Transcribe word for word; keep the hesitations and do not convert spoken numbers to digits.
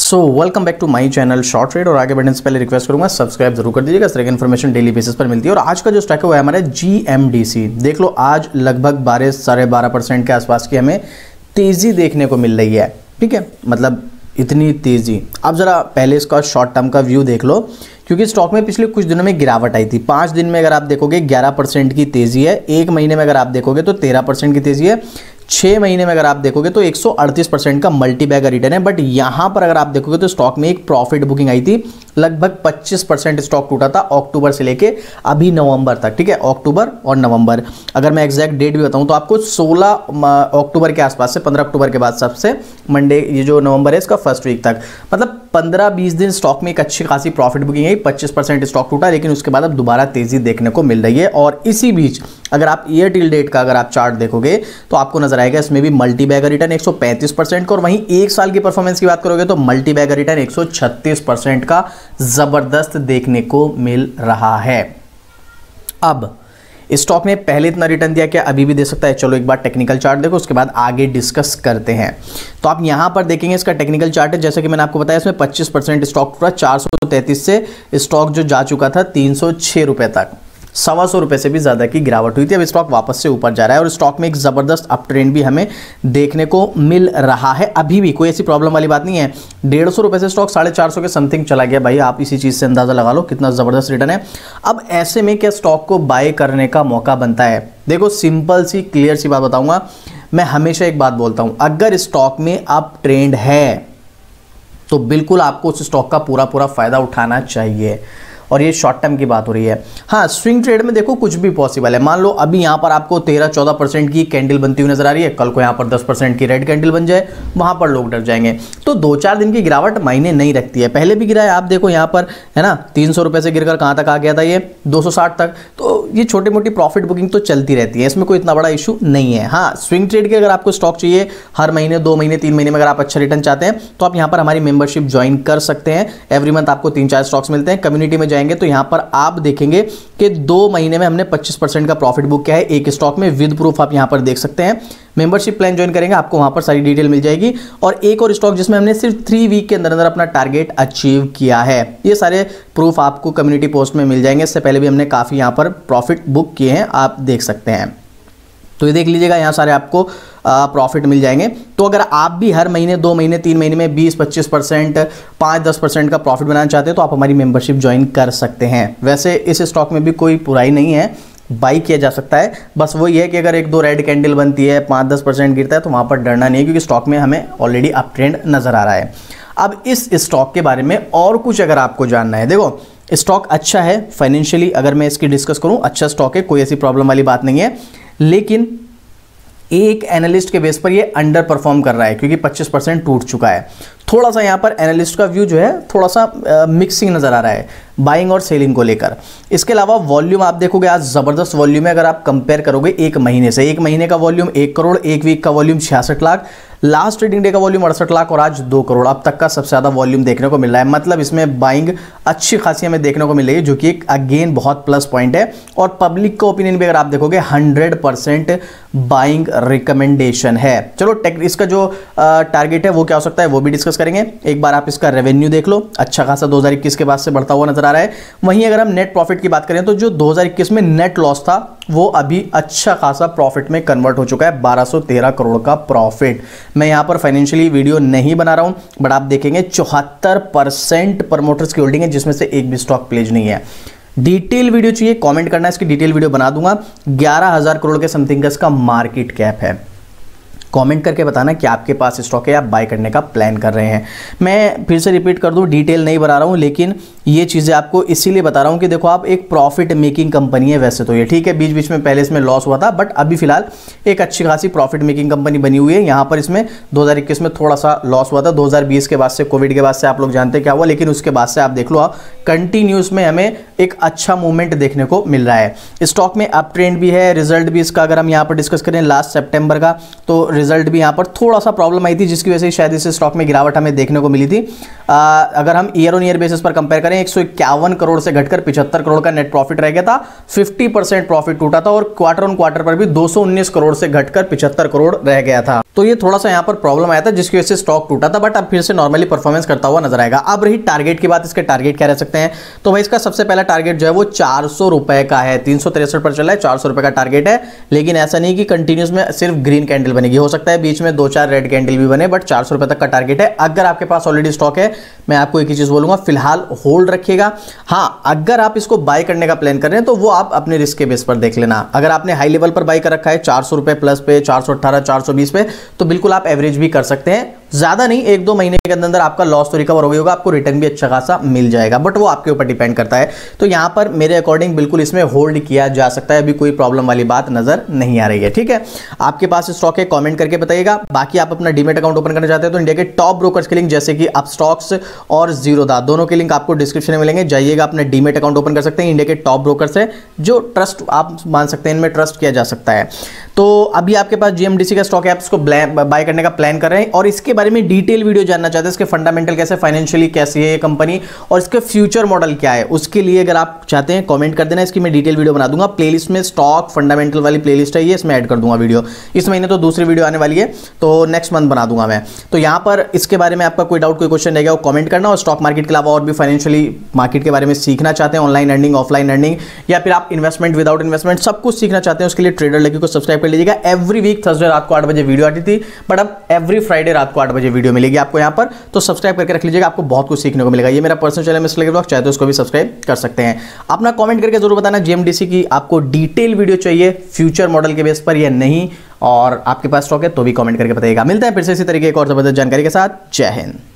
So welcome back to my channel short trade. और आगे बढ़ने से पहले रिक्वेस्ट करूंगा सब्सक्राइब जरूर कर दीजिएगा। इस तरह की इन्फॉर्मेशन डेली बेसिस पर मिलती है। और आज का जो स्टॉक है वो है हमारा जी एम डी सी। देख लो आज लगभग बारह साढ़े बारह परसेंट के आसपास की हमें तेजी देखने को मिल रही है। ठीक है, मतलब इतनी तेजी। अब जरा पहले इसका शॉर्ट टर्म का व्यू देख लो, क्योंकि स्टॉक में पिछले कुछ दिनों में गिरावट आई थी। पाँच दिन में अगर आप देखोगे ग्यारह परसेंट की तेजी है, एक महीने में अगर आप देखोगे तो तेरह परसेंट की तेजी है, छः महीने में अगर आप देखोगे तो एक सौ अड़तीस परसेंट का मल्टी बैग रिटर्न है। बट यहाँ पर अगर आप देखोगे तो स्टॉक में एक प्रॉफिट बुकिंग आई थी, लगभग पच्चीस परसेंट स्टॉक टूटा था अक्टूबर से लेके अभी नवंबर तक। ठीक है, अक्टूबर और नवंबर, अगर मैं एग्जैक्ट डेट भी बताऊँ तो आपको सोलह अक्टूबर के आसपास से पंद्रह अक्टूबर के बाद सबसे मंडे ये जो नवंबर है इसका फर्स्ट वीक तक, मतलब पंद्रह बीस दिन स्टॉक में एक अच्छी खासी प्रॉफिट बुकिंग है। पच्चीस परसेंट स्टॉक टूटा, लेकिन उसके बाद अब दोबारा तेजी देखने को मिल रही है। और इसी बीच अगर आप ईयर टिल डेट का अगर आप चार्ट देखोगे तो आपको नजर आएगा इसमें भी मल्टी बैगर रिटर्न एक सौ पैंतीस परसेंट का, और वहीं एक साल की परफॉर्मेंस की बात करोगे तो मल्टी बैगर रिटर्न एक सौ छत्तीस परसेंट का जबरदस्त देखने को मिल रहा है। अब स्टॉक ने पहले इतना रिटर्न दिया, क्या अभी भी दे सकता है? चलो एक बार टेक्निकल चार्ट देखो, उसके बाद आगे डिस्कस करते हैं। तो आप यहां पर देखेंगे इसका टेक्निकल चार्ट है, जैसा कि मैंने आपको बताया इसमें पच्चीस परसेंट स्टॉक टूटा, चार सौ तैंतीस से स्टॉक जो जा चुका था तीन सौ छह रुपए तक, सवा सौ रुपए से भी ज्यादा की गिरावट हुई थी। अब स्टॉक वापस से ऊपर जा रहा है और स्टॉक में एक जबरदस्त अप ट्रेंड भी हमें देखने को मिल रहा है। अभी भी कोई ऐसी प्रॉब्लम वाली बात नहीं है। डेढ़ सौ रुपए से स्टॉक साढ़े चार सौ के समथिंग चला गया। भाई आप इसी चीज से अंदाजा लगा लो कितना जबरदस्त रिटर्न है। अब ऐसे में क्या स्टॉक को बाय करने का मौका बनता है? देखो सिंपल सी क्लियर सी बात बताऊंगा, मैं हमेशा एक बात बोलता हूं, अगर स्टॉक में अप ट्रेंड है तो बिल्कुल आपको उस स्टॉक का पूरा पूरा फायदा उठाना चाहिए। और ये शॉर्ट टर्म की बात हो रही है। हाँ, स्विंग ट्रेड में देखो कुछ भी पॉसिबल है। मान लो अभी यहाँ पर आपको तेरह चौदह परसेंट की कैंडल बनती हुई नजर आ रही है, कल को यहाँ पर दस परसेंट की रेड कैंडल बन जाए, वहां पर लोग डर जाएंगे। तो दो चार दिन की गिरावट मायने नहीं रखती है। पहले भी गिरा है, आप देखो यहाँ पर है ना, तीन सौ रुपए से गिरकर कहाँ तक आ गया था, ये दो सौ साठ तक। तो ये छोटी मोटी प्रॉफिट बुकिंग तो चलती रहती है, इसमें कोई इतना बड़ा इशू नहीं है। हाँ, स्विंग ट्रेड के अगर आपको स्टॉक चाहिए हर महीने दो महीने तीन महीने में अगर आप अच्छा रिटर्न चाहते हैं तो आप यहाँ पर हमारी मेंबरशिप ज्वाइन कर सकते हैं। एवरी मंथ आपको तीन चार स्टॉक्स मिलते हैं। कम्युनिटी में जाएंगे तो यहाँ पर आप देखेंगे कि दो महीने में हमने पच्चीस परसेंट का प्रॉफिट बुक किया है एक स्टॉक में, विद प्रूफ आप यहां पर देख सकते हैं। मेंबरशिप प्लान ज्वाइन करेंगे आपको वहां पर सारी डिटेल मिल जाएगी। और एक और स्टॉक जिसमें हमने सिर्फ थ्री वीक के अंदर अंदर अपना टारगेट अचीव किया है, ये सारे प्रूफ आपको कम्युनिटी पोस्ट में मिल जाएंगे। इससे पहले भी हमने काफी यहां पर प्रॉफिट बुक किए हैं, आप देख सकते हैं। तो ये देख लीजिएगा, यहाँ सारे आपको प्रॉफिट मिल जाएंगे। तो अगर आप भी हर महीने दो महीने तीन महीने में बीस पच्चीस परसेंट पाँच दस परसेंट का प्रॉफिट बनाना चाहते हैं तो आप हमारी मेंबरशिप ज्वाइन कर सकते हैं। वैसे इस स्टॉक में भी कोई बुराई नहीं है, बाई किया जा सकता है। बस वो ये है कि अगर एक दो रेड कैंडल बनती है, पाँच दस परसेंट गिरता है तो वहाँ पर डरना नहीं है, क्योंकि स्टॉक में हमें ऑलरेडी अप ट्रेंड नजर आ रहा है। अब इस स्टॉक के बारे में और कुछ अगर आपको जानना है, देखो स्टॉक अच्छा है फाइनेंशियली, अगर मैं इसकी डिस्कस करूँ अच्छा स्टॉक है, कोई ऐसी प्रॉब्लम वाली बात नहीं है। लेकिन एक एनालिस्ट के बेस पर ये अंडर परफॉर्म कर रहा है, क्योंकि पच्चीस परसेंट टूट चुका है। थोड़ा सा यहाँ पर एनालिस्ट का व्यू जो है थोड़ा सा मिक्सिंग नजर आ रहा है बाइंग और सेलिंग को लेकर। इसके अलावा वॉल्यूम आप देखोगे आज जबरदस्त वॉल्यूम है। अगर आप कंपेयर करोगे एक महीने से, एक महीने का वॉल्यूम एक करोड़, एक वीक का वॉल्यूम छियासठ लाख, लास्ट ट्रेडिंग डे का वॉल्यूम अड़सठ लाख और आज दो करोड़, अब तक का सबसे ज्यादा वॉल्यूम देखने को मिल रहा है। मतलब इसमें बाइंग अच्छी खासी हमें देखने को मिल रही है, जो कि एक अगेन बहुत प्लस पॉइंट है। और पब्लिक का ओपिनियन भी अगर आप देखोगे हंड्रेड परसेंट बाइंग रिकमेंडेशन है। चलो टेक इसका जो टारगेट है वो क्या हो सकता है वो भी डिस्कस करेंगे। एक बार आप इसका रेवेन्यू देख लो, अच्छा खासा दो हज़ार इक्कीस के बाद से बढ़ता हुआ नजर आ रहा है। वहीं अगर हम नेट प्रॉफिट की बात करें तो जो दो हज़ार इक्कीस में नेट लॉस था वो अभी अच्छा खासा प्रॉफिट में कन्वर्ट हो चुका है, बारह सौ तेरह करोड़ का प्रॉफिट। मैं यहां पर फाइनेंशियली वीडियो नहीं बना रहा हूं, बट आप देखेंगे चौहत्तर परसेंट प्रमोटर्स की होल्डिंग है, जिसमें से एक भी स्टॉक प्लेज नहीं है। डिटेल वीडियो चाहिए कमेंट करना, इसकी डिटेल वीडियो बना दूंगा। ग्यारह हजार करोड़ के समथिंग का इसका मार्केट कैप है। कमेंट करके बताना कि आपके पास स्टॉक है, आप बाय करने का प्लान कर रहे हैं। मैं फिर से रिपीट कर दूं, डिटेल नहीं बना रहा हूं, लेकिन ये चीज़ें आपको इसीलिए बता रहा हूं कि देखो आप एक प्रॉफिट मेकिंग कंपनी है। वैसे तो ये ठीक है, बीच बीच में पहले इसमें लॉस हुआ था, बट अभी फिलहाल एक अच्छी खासी प्रॉफिट मेकिंग कंपनी बनी हुई है। यहाँ पर इसमें दो हज़ार इक्कीस में थोड़ा सा लॉस हुआ था, दो हज़ार बीस के बाद से, कोविड के बाद से आप लोग जानते क्या हुआ, लेकिन उसके बाद से आप देख लो आप कंटिन्यूस में हमें एक अच्छा मूवमेंट देखने को मिल रहा है। स्टॉक में अप ट्रेंड भी है। रिजल्ट भी इसका अगर हम यहाँ पर डिस्कस करें लास्ट सितंबर का, तो रिजल्ट भी यहाँ पर थोड़ा सा प्रॉब्लम आई थी, जिसकी वजह से शायद इस स्टॉक में गिरावट हमें देखने को मिली थी। अगर हम ईयर ऑन ईयर बेसिस पर कंपेयर करें एक सौ इक्यावन करोड़ से घटकर पिछहत्तर करोड़ का नेट प्रॉफिट रह गया था, पचास परसेंट प्रॉफिट टूटा था और क्वार्टर ऑन क्वार्टर पर भी दो सौ उन्नीस करोड़ से घटकर पिछहत्तर करोड़ रह गया था। तो ये थोड़ा सा यहां पर प्रॉब्लम आया था जिसकी वजह से स्टॉक टूटा था, बट अब फिर से नॉर्मली परफॉर्मेंस करता हुआ नजर आएगा। अब रही टारगेट की बात, इसके टारगेट क्या रह सकते हैं, तो भाई इसका सबसे पहला टारगेट जो है वो चार सौ रुपए का है, तीन सौ तिरसठ पर चला है, चार सौ रुपए का टारगेट है। लेकिन ऐसा नहीं कि कंटिन्यूस में सिर्फ ग्रीन कैंडल बनेगी, हो सकता है बीच में दो चार रेड कैंडल भी बने, बट चार सौ रुपए तक का टारगेट है। अगर आपके पास ऑलरेडी स्टॉक है, मैं आपको एक ही चीज बोलूंगा, फिलहाल होल्ड रखिएगा। हाँ, अगर आप इसको बाय करने का प्लान कर रहे हैं तो वो आप अपने रिस्क के बेस पर देख लेना। अगर आपने हाई लेवल पर बाय कर रखा है चार सौ रुपए प्लस पे, चार सौ अठारह, चार सौ बीस पे, तो बिल्कुल आप एवरेज भी कर सकते हैं। ज्यादा नहीं, एक दो महीने के अंदर अंदर आपका लॉस तो रिकवर हो गया होगा, आपको रिटर्न भी अच्छा खासा मिल जाएगा, बट वो आपके ऊपर डिपेंड करता है। तो यहां पर मेरे अकॉर्डिंग बिल्कुल इसमें होल्ड किया जा सकता है, अभी कोई प्रॉब्लम वाली बात नजर नहीं आ रही है। ठीक है, आपके पास स्टॉक है, कमेंट करके बताइएगा। बाकी आप अपना डीमेट अकाउंट ओपन करना चाहते हैं तो इंडिया के टॉप ब्रोकर्स के लिंक जैसे कि अपस्टॉक्स और जीरोधा, दोनों के लिंक आपको डिस्क्रिप्शन में मिलेंगे, जाइएगा अपना डीमेट अकाउंट ओपन कर सकते हैं। इंडिया के टॉप ब्रोकर्स है जो ट्रस्ट आप मान सकते हैं, इनमें ट्रस्ट किया जा सकता है। तो अभी आपके पास जीएमडीसी का स्टॉक है, आप इसको बाय करने का प्लान कर रहे हैं और इसके बारे में डिटेल वीडियो जानना चाहते हैं, इसके फंडामेंटल कैसे, फाइनेंशियली कैसी है ये कंपनी और इसके फ्यूचर मॉडल क्या है, उसके लिए अगर आप चाहते हैं कमेंट कर देना, इसकी मैं डिटेल वीडियो बना दूंगा। प्लेलिस्ट में स्टॉक फंडामेंटल वाली प्लेलिस्ट है ये, इसमें ऐड कर दूंगा वीडियो। इस महीने तो दूसरी वीडियो आने वाली है, तो नेक्स्ट मंथ बना दूंगा मैं। तो यहां पर इसके बारे में आपका कोई डाउट, कोई क्वेश्चन रहेगा वो कमेंट करना। और स्टॉक मार्केट के अलावा और भी फाइनेंशियली मार्केट के बारे में सीखना चाहते हैं, ऑनलाइन अर्निंग, ऑफलाइन अर्निंग, या फिर आप इन्वेस्टमेंट विदाउट इन्वेस्टमेंट सब कुछ सीखना चाहते हैं, उसके लिए ट्रेडर लकी को सब्सक्राइब कर लीजिएगा। एवरी वीक थर्सडे रात को आठ बजे वीडियो आती थी, बट अब एवरी फ्राइडे रात को आठ बजे वीडियो मिलेगी आपको यहां पर, तो सब्सक्राइब करके रख लीजिएगा, आपको बहुत कुछ सीखने को मिलेगा। ये मेरा personal channel mister Lucky blog, चाहे तो उसको भी सब्सक्राइब कर सकते हैं। अपना कमेंट करके जरूर बताना जीएमडीसी की आपको डिटेल वीडियो चाहिए फ्यूचर मॉडल के बेस पर या नहीं, और आपके पास स्टॉक है तो भी कमेंट करके बताइएगा। मिलते हैं फिर से इसी तरीके एक और जबरदस्त जानकारी के साथ। जय हिंद।